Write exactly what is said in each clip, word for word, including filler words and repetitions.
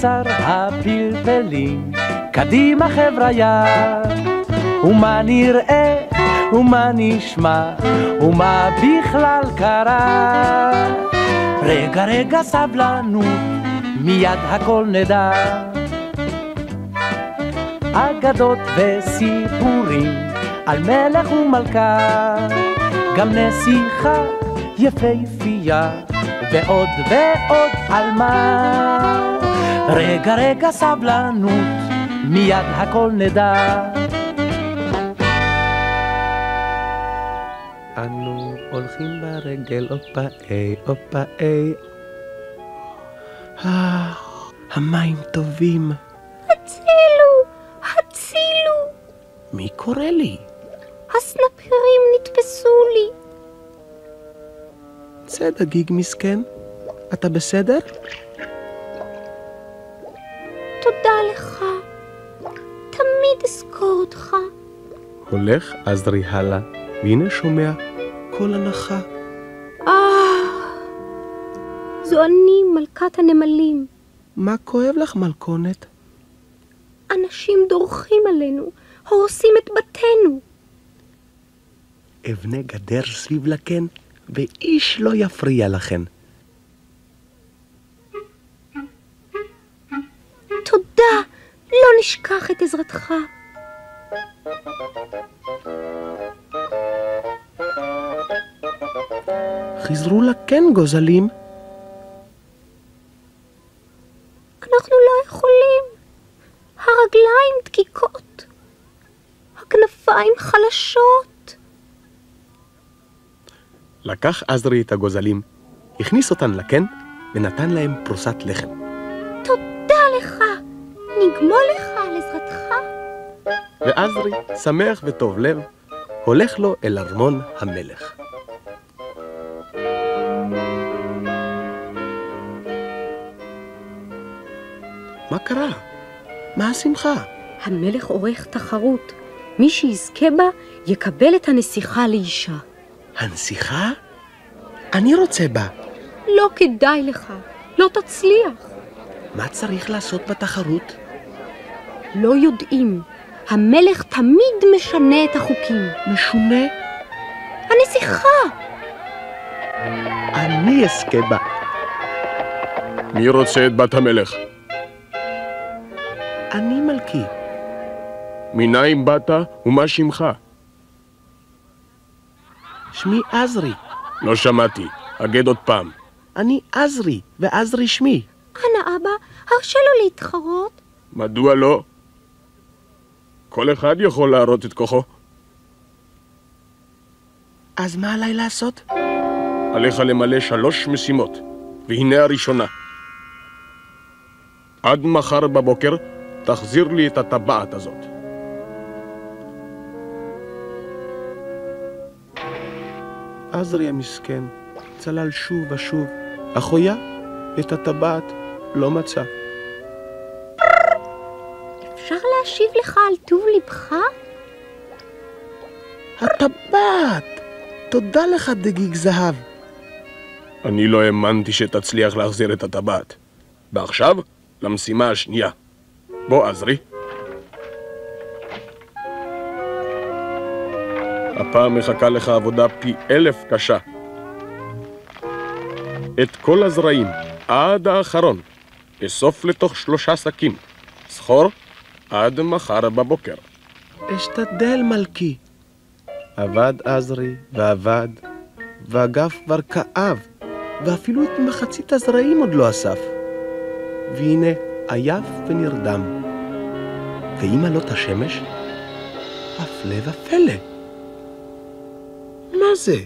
בשר הפלפלים, קדימה חבריה, ומה נראה ומה נשמע ומה בכלל קרה. רגע רגע סבלנות, מיד הכל נדע, אגדות וסיפורים על מלך ומלכה, גם נסיכה יפהפייה ועוד ועוד על מה. רגע רגע סבלנות, מיד הכל נדע. אנו הולכים ברגל אופאי אופאי, אה, המים טובים. הצילו, הצילו. מי קורא לי? הסנפירים נתפסו לי. צא דגיג מסכן, אתה בסדר? תודה לך, תמיד אזכור אותך. הולך עזרי הלאה, והנה שומע כל הנחה. אה, זו אני מלכת הנמלים. מה כואב לך מלכונת? אנשים דורכים עלינו, הורסים את בתינו. אבנה גדר סביב לכן, ואיש לא יפריע לכן. תודה, לא נשכח את עזרתך. חזרו לכן גוזלים. אנחנו לא יכולים. הרגליים דקיקות, הכנפיים חלשות. לקח עזרי את הגוזלים, הכניס אותן לכן, ונתן להם פרוסת לחם. תודה לך, נגמול לך על עזרתך. ועזרי, שמח וטוב לב, הולך לו אל ארמון המלך. מה קרה? מה השמחה? המלך עורך תחרות. מי שיזכה בה יקבל את הנסיכה לאישה. הנסיכה? אני רוצה בה. לא כדאי לך, לא תצליח. מה צריך לעשות בתחרות? לא יודעים. המלך תמיד משנה את החוקים. משונה? הנסיכה! אני אזכה בה. מי רוצה את בת המלך? אני מלכי. מניין באת ומה שמך? שמי עזרי. לא שמעתי, אגד עוד פעם. אני עזרי, ועזרי שמי. אנא אבא, הרשה לו להתחרות. מדוע לא? כל אחד יכול להראות את כוחו. אז מה עליי לעשות? עליך למלא שלוש משימות, והנה הראשונה. עד מחר בבוקר תחזיר לי את הטבעת הזאת. עזרי המסכן צלל שוב ושוב, אחויה את הטבעת לא מצא. אפשר להשיב לך על טוב לבך? הטבעת! תודה לך דגיג זהב. אני לא האמנתי שתצליח להחזיר את הטבעת. ועכשיו למשימה השנייה. בוא עזרי. הפעם מחכה לך עבודה פי אלף קשה. את כל הזרעים עד האחרון אסוף לתוך שלושה שקים. סחור עד מחר בבוקר. אשתדל מלכי. עבד עזרי ועבד, והגף כבר כאב, ואפילו את מחצית הזרעים עוד לא אסף. והנה עייף ונרדם. ואם עלות השמש, הפלא ופלא. מה זה?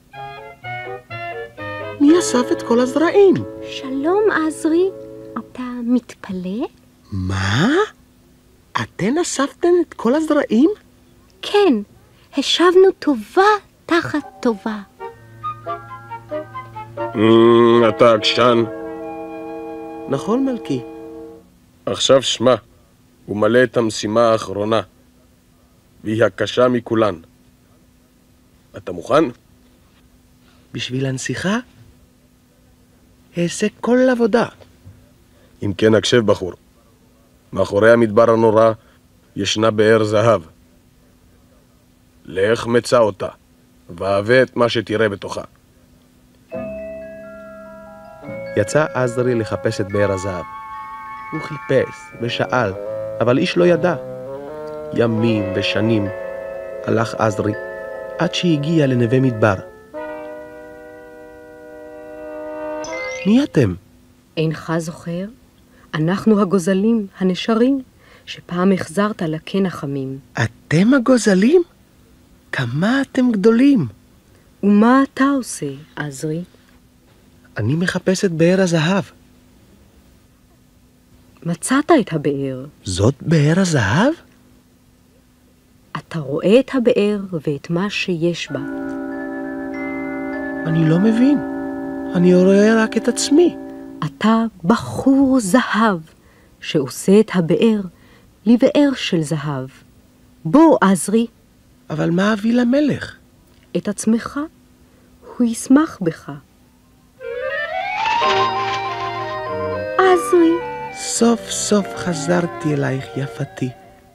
מי אסף את כל הזרעים? שלום עזרי, אתה מתפלא? מה? אתן אספתן את כל הזרעים? כן, השבנו טובה תחת טובה. אתה עקשן. נכון מלכי. עכשיו שמע, הוא מלא את המשימה האחרונה, והיא הקשה מכולן. אתה מוכן? בשביל הנסיכה? אעשה כל עבודה. אם כן, הקשב בחור. מאחורי המדבר הנורא ישנה באר זהב. לך מצא אותה, והווה את מה שתראה בתוכה. יצא עזרי לחפש את באר הזהב. הוא חיפש ושאל, אבל איש לא ידע. ימים ושנים הלך עזרי, עד שהגיע לנווה מדבר. מי אתם? אינך זוכר? אנחנו הגוזלים, הנשרים, שפעם החזרת לקן החמים. אתם הגוזלים? כמה אתם גדולים? ומה אתה עושה, עזרי? אני מחפש את באר הזהב. מצאת את הבאר. זאת באר הזהב? אתה רואה את הבאר ואת מה שיש בה. אני לא מבין. אני רואה רק את עצמי. אתה בחור זהב, שעושה את הבאר לבאר של זהב. בוא, עזרי. אבל מה אביא למלך? את עצמך. הוא ישמח בך. עזרי. סוף סוף חזרתי אלייך, יפתי.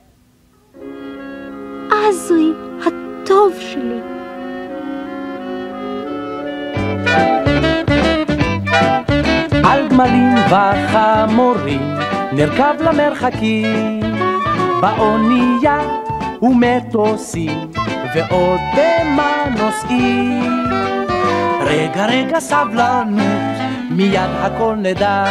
עזרי, הטוב שלי. על גמלים וחמורים נרכב למרחקים, באונייה ומטוסים ועוד במה נוסעים. רגע רגע סבלנות, מיד הכל נדע.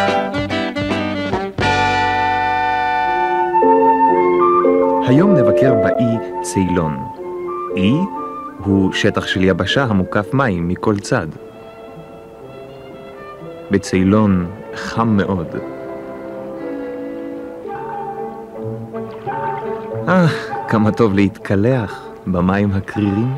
היום נבקר באי ציילון. אי הוא שטח של יבשה המוקף מים מכל צד. בציילון חם מאוד. אה, כמה טוב להתקלח במים הקרירים.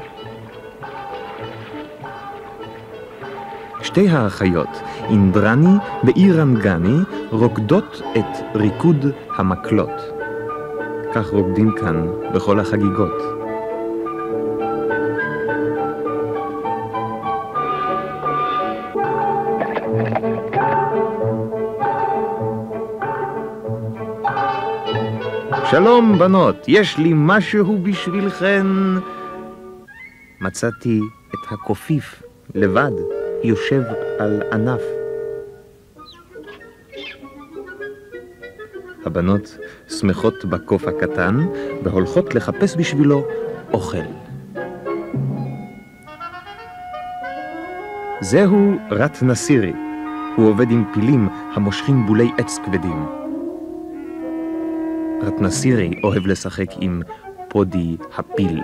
שתי האחיות, אינדרני ואירנגני, רוקדות את ריקוד המקלות. כך רוקדים כאן בכל החגיגות. שלום בנות, יש לי משהו בשבילכן. מצאתי את הקופיף לבד, יושב על ענף. הבנות שמחות בקוף הקטן והולכות לחפש בשבילו אוכל. זהו רת נסירי. הוא עובד עם פילים המושכים בולי עץ כבדים. רת נסירי אוהב לשחק עם פודי הפיל.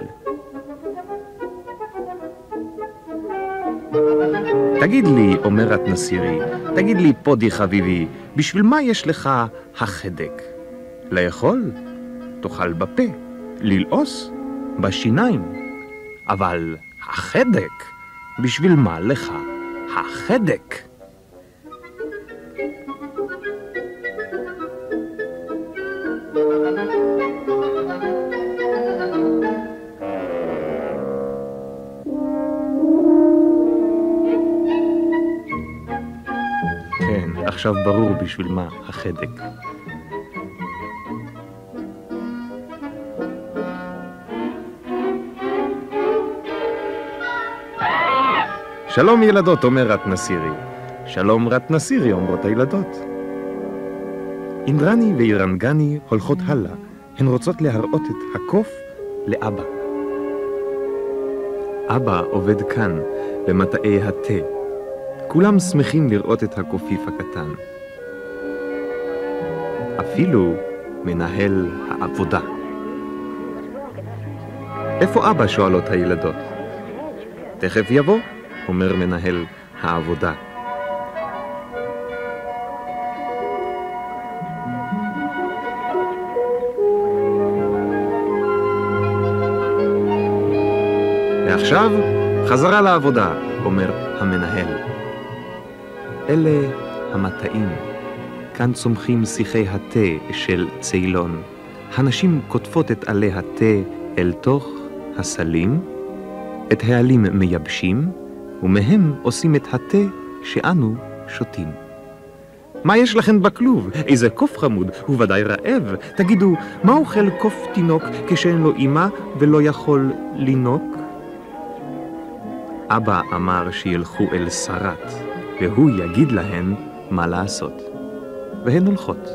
תגיד לי, אומר רת נסירי, תגיד לי פודי חביבי, בשביל מה יש לך החדק? לאכול? תאכל בפה, ללעוס? בשיניים. אבל החדק, בשביל מה לך החדק? כן, עכשיו ברור בשביל מה החדק. שלום ילדות, אומר רת נסירי. שלום רת נסירי, אומרות הילדות. אינדרני ואירנגני הולכות הלאה. הן רוצות להראות את הקוף לאבא. אבא עובד כאן, במטעי התה. כולם שמחים לראות את הקופיף הקטן. אפילו מנהל העבודה. איפה אבא? שואלות הילדות. תכף יבוא, אומר מנהל העבודה. ועכשיו חזרה לעבודה, אומר המנהל. אלה המטעים. כאן צומחים שיחי התה של ציילון. הנשים כותפות את עלי התה אל תוך הסלים, את העלים מייבשים, ומהם עושים את התה שאנו שותים. מה יש לכם בכלוב? איזה קוף חמוד, הוא ודאי רעב. תגידו, מה אוכל קוף תינוק כשאין לו אמא ולא יכול לינוק? אבא אמר שילכו אל שרת, והוא יגיד להן מה לעשות. והן הולכות.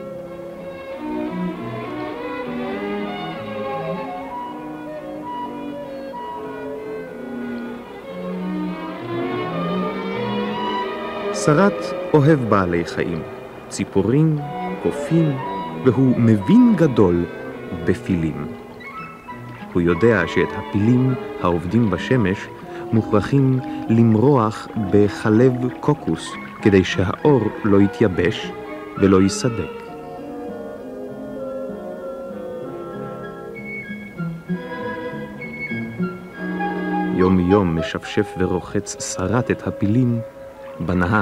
שרת אוהב בעלי חיים, ציפורים, קופים, והוא מבין גדול בפילים. הוא יודע שאת הפילים העובדים בשמש מוכרחים למרוח בחלב קוקוס כדי שהאור לא יתייבש ולא יסדק. יום יום משפשף ורוחץ שרת את הפילים בנהר.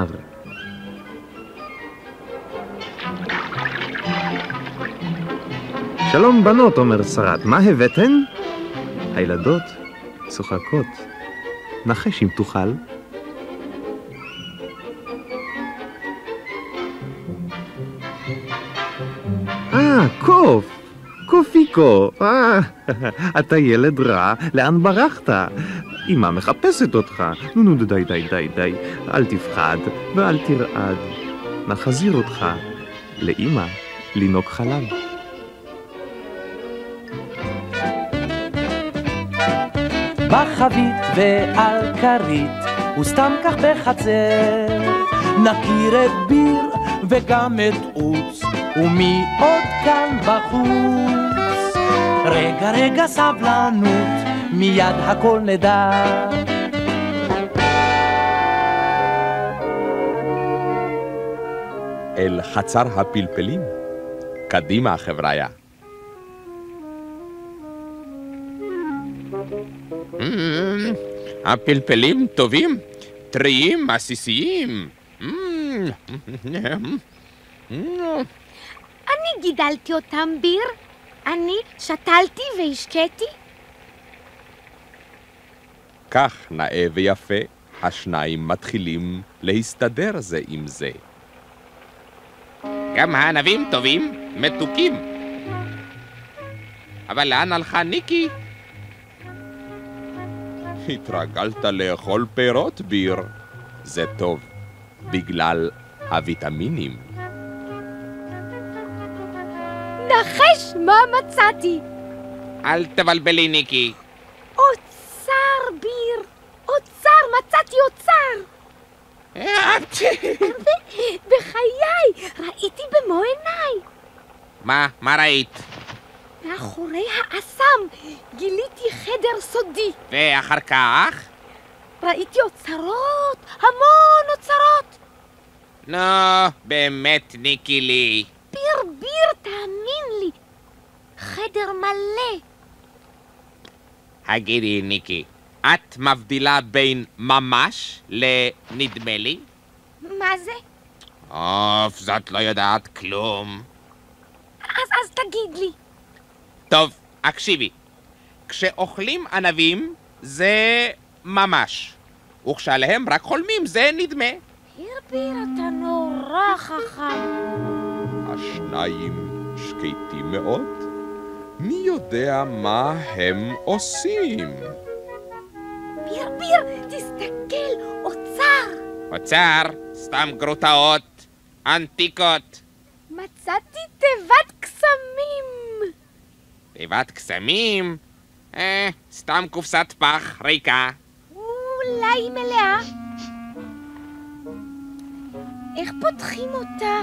שלום בנות, אומר שרת, מה הבאתן? הילדות צוחקות. נחש אם תוכל. אה, קוף! קופיקו! אה, אתה ילד רע, לאן ברחת? אמא מחפשת אותך. נו נו די די די די, אל תפחד ואל תרעד. נחזיר אותך לאמא לינוק חלב. בחבית ועל כרית וסתם כך בחצר, נכיר את ביר וגם את עוץ ומי עוד כאן בחוץ. רגע רגע סבלנות, מיד הכל נדע. אל חצר הפלפלים. קדימה חבריה. הפלפלים טובים, טריים, עסיסיים. אני גידלתי אותם, ביר. אני שתלתי והשקעתי. כך נאה ויפה, השניים מתחילים להסתדר זה עם זה. גם הענבים טובים, מתוקים. אבל לאן הלכה ניקי? התרגלת לאכול פירות, ביר. זה טוב, בגלל הוויטמינים. נחש מה מצאתי. אל תבלבלי, ניקי. אוצר, ביר. אוצר, מצאתי אוצר. בחיי, ראיתי במו עיניי. מה? מה ראית? מאחורי האסם גיליתי חדר סודי. ואחר כך? ראיתי אוצרות, המון אוצרות. נו, באמת, ניקי לי. ביר, ביר, תאמין לי. חדר מלא. הגידי, ניקי, את מבדילה בין ממש לנדמה לי? מה זה? אוף, זאת לא יודעת כלום. אז, אז תגיד לי. טוב, הקשיבי. כשאוכלים ענבים זה ממש, וכשעליהם רק חולמים זה נדמה. ביר, ביר, אתה נורא חכם. השניים שקטים מאוד. מי יודע מה הם עושים? ביר, ביר, תסתכל, אוצר. אוצר, סתם גרוטאות, אנטיקות. מצאתי תיבת קסמים. תיבת קסמים? אה, סתם קופסת פח ריקה. אולי היא מלאה. איך פותחים אותה?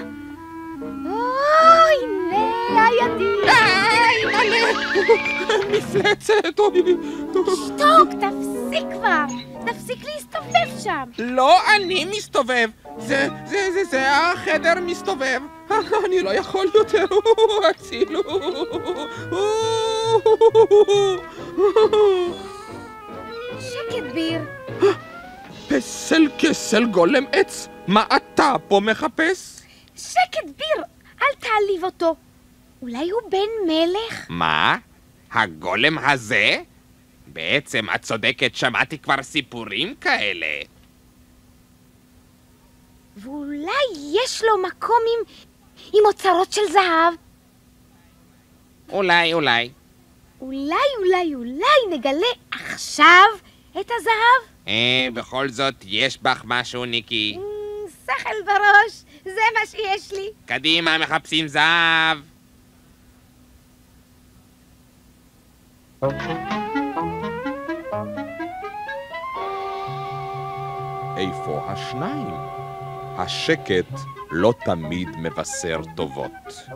אוי, הנה הידים. איי, מלא! מפלצת, אוי. שתוק, תפסיק כבר. תפסיק להסתובב שם. לא אני מסתובב. זה, זה, זה, זה, החדר מסתובב. אני לא יכול יותר. הצילו. שקט, ביר. פסל כסל גולם עץ. מה אתה פה מחפש? שקט, ביר. אל תעליב אותו. אולי הוא בן מלך? מה? הגולם הזה? בעצם את צודקת, שמעתי כבר סיפורים כאלה. ואולי יש לו מקום עם, עם אוצרות של זהב. אולי, אולי. אולי, אולי, אולי נגלה עכשיו את הזהב? אה, בכל זאת, יש בך משהו, ניקי. שכל בראש, זה מה שיש לי. קדימה, מחפשים זהב. איפה השניים? השקט לא תמיד מבשר טובות.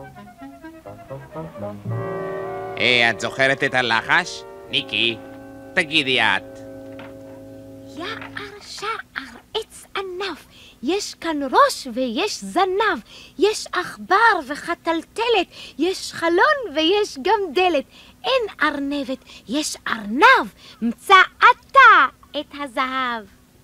אה, את זוכרת את הלחש? ניקי, תגידי את. יער שער עץ ענף, יש כאן ראש ויש זנב, יש עכבר וחטלטלת, יש חלון ויש גם דלת, אין ארנבת, יש ארנב, מצא אתה את הזהב.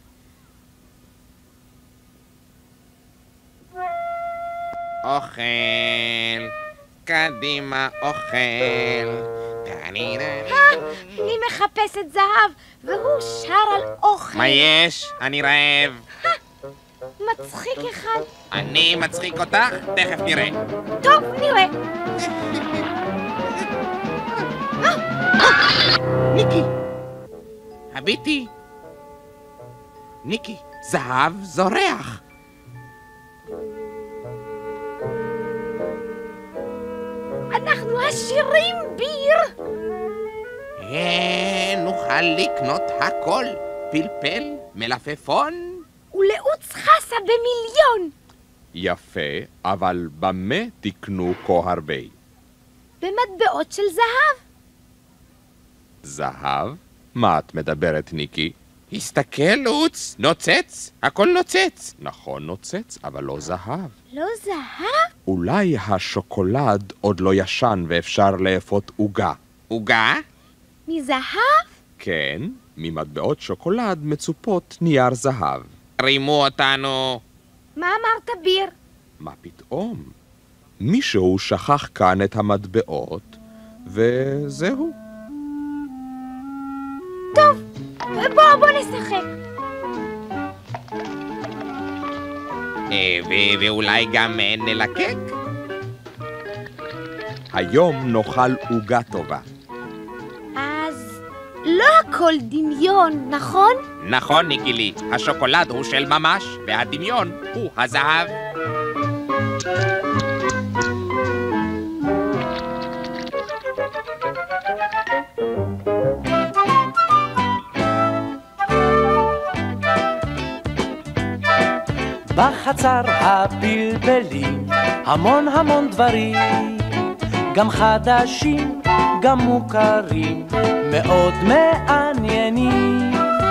אוכל, קדימה אוכל. אני מחפשת זהב, והוא שר על אוכל. מה יש? אני רעב. מצחיק אחד. אני מצחיק אותך? תכף נראה. טוב, נראה. ניקי, הביטי. ניקי, זהב זורח. אנחנו עשירים, ביר. אה, נוכל לקנות הכל. פלפל, מלפפון. ולעוץ חסה במיליון. יפה, אבל במה תקנו כה הרבה? במטבעות של זהב. זהב? מה את מדברת, ניקי? הסתכל, לוץ, נוצץ, הכל נוצץ. נכון נוצץ, אבל לא זהב. לא זהב? אולי השוקולד עוד לא ישן ואפשר לאפות עוגה. עוגה? מזהב? כן, ממטבעות שוקולד מצופות נייר זהב. רימו אותנו. מה אמרת, ביר? מה פתאום? מישהו שכח כאן את המטבעות, וזהו. טוב, בוא, בוא נשחק. אה, ו- ואולי גם אה, נלקק? היום נאכל עוגה טובה. אז לא הכל דמיון, נכון? נכון, ניקילי. השוקולד הוא של ממש, והדמיון הוא הזהב. בחצר הפלפלים המון המון דברים, גם חדשים, גם מוכרים, מאוד מעניינים.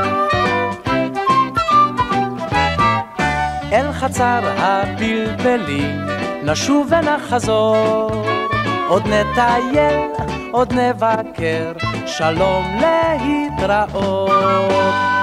אל חצר הפלפלים נשוב ונחזור, עוד נטייל, עוד נבקר, שלום להתראות.